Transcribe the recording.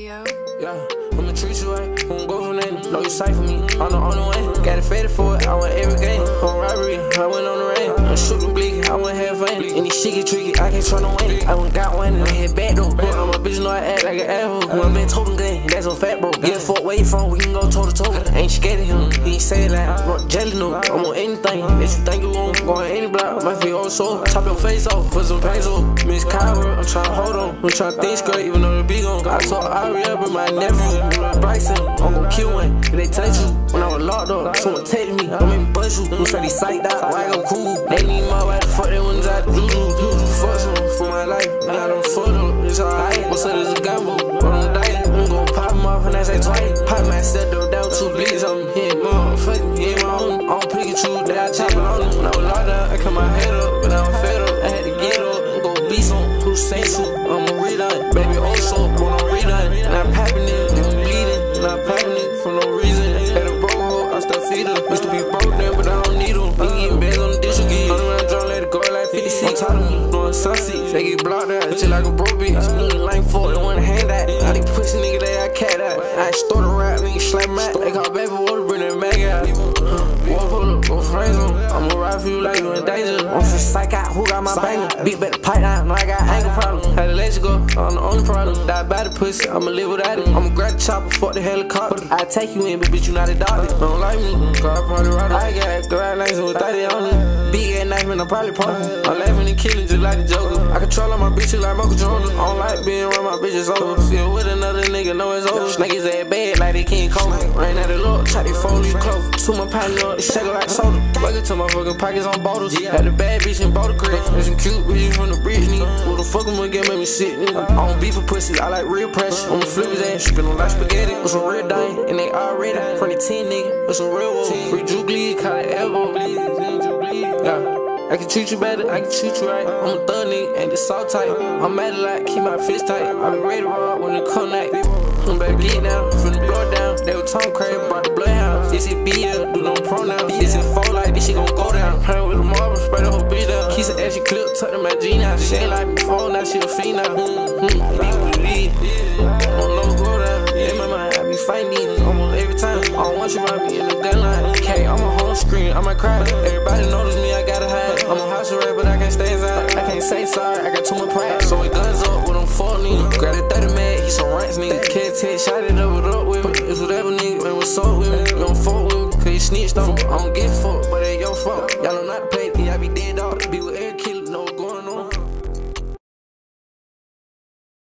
Prod.RyoBabyLove. Yeah, I'ma treat you right, won't go for nothing. Know you sight for me, I'm the only one. Got it faded for it, I went every game. On robbery, I went on the rain. I'm shooting bleak, I went have fun. And these shit get tricky, I can't try no win. I went got one and I hit back though. But I'm a bitch, know I act like an asshole. When I'm been toting gun, that's a fat bro. Get a fuck where you from, we can go toe to toe. Ain't scared of him, he ain't say it like rock jelly no. I'm on anything that you think you want. Go on any block, my feet on soul. Chop your face off, put some pencil. Miss Kyra, I'm tryna hold on. I'm tryna think straight, even though the big on. I told Aria, but my nephew, Bryson, I'm gon' kill one. If they touch you, when I was locked up, someone text me, don't make me bust you. Who said he psyched out, why I go cool? They need my way to fuck that ones out, fuck some for my life, and I don't fuck them, it's alright. What's up, it's a gamble, but I'm dying. I'm gon' pop him off and I say twice. Pop myself down 2 bleeds, I'm hitting motherfucking, yeah, my own. I don't Pikachu, that I chop it on them. When I was locked down, I cut my head up, but I was fed up. I had to get up, I'm gon' be some, who say so, I'ma redone. Baby, also, when I'm redone, and I'm popping it, and I'm bleeding, and I'm popping it for no reason. Had a broke hoe, I still feed her. Used to be broke then, but I don't need them. Ain't getting bags on the dish again. I'm around drunk, let it go like 56. On top of me, doing sunset, they get blocked out, shit like a broke bitch. Nigga like for it, wanna hand out. I think pussy nigga, they I cat out. I start a rap, nigga slap my. They call baby water, bring that mag out. Whoa, hold up, go friends on. I'ma ride for you like you in danger. I'm for psych out, who got my banger? Beat better pipe down, know I got anger problem. Had to let you go, I'm the only problem. Die by the pussy, I'ma live without it. I'ma grab the chopper, fuck the helicopter. I take you in, but bitch, you not a doctor. Don't like me, cause I probably ride it. I got garage lights with 30 on it. Big ass knife, man, I'm probably pulling. I'm laughing and killing just like the Joker. I control all my bitches like Michael Jordan. I don't like being around my bitches over. Still with another nigga, know it's over. Snake his ass bad like they can't cope. Rain out the look, try to fold these clothes. To my partner, it's shaking like soda. Bucket to my fucking pockets on bottles. Had a bad bitch in Boulder Creek. There's some cute bitches from the bridge, nigga. Who the fuck am I get make me sit, nigga? I don't beef for pussy, I like real pressure. I'ma flip his ass, spin on like spaghetti. With some real dime, and they already from the 10, nigga. With some real wolf. Free Drew Glee, call it elbow. Yeah. I can treat you better, I can treat you right. I'm a thug nigga, ain't this all tight. I'm mad a lot, keep my fist tight. I be ready to rock when it come night. I'm better get down, finna blow down. They were tongue crazy, brought the bloodhound. This is BL, do no pronoun. This is 4 like this shit gon' go down. Playing with the marble, spray the whole bitch down. Keep some extra clip, tuck the magazine out. She ain't like before, now she a fiend now. Leave. Don't know go down. In my mind, I be fighting these almost every time. I don't want you around me in the gun line. Okay, I'm a home screen, I might cry. Everybody notice me, I gotta hide. I'm a house arrest, but I can't stay inside. I can't say sorry, I got too much pride. So it guns up with them 4 niggas. Got it 30 mad, he some rants nigga. Can't take shot it up with me. It's whatever nigga, man, what's up with me? You don't fuck with me, cause you snitched on me.